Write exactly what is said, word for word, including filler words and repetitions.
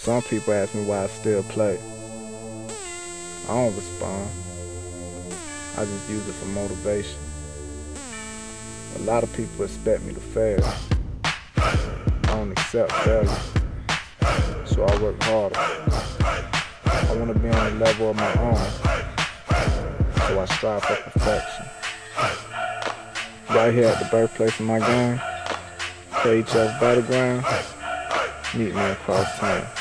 Some people ask me why I still play. I don't respond. I just use it for motivation. A lot of people expect me to fail. I don't accept failure, so I work harder. I want to be on the level of my own, so I strive for perfection. Right here at the birthplace of my game, K H S Battleground, meet me in Krosstown.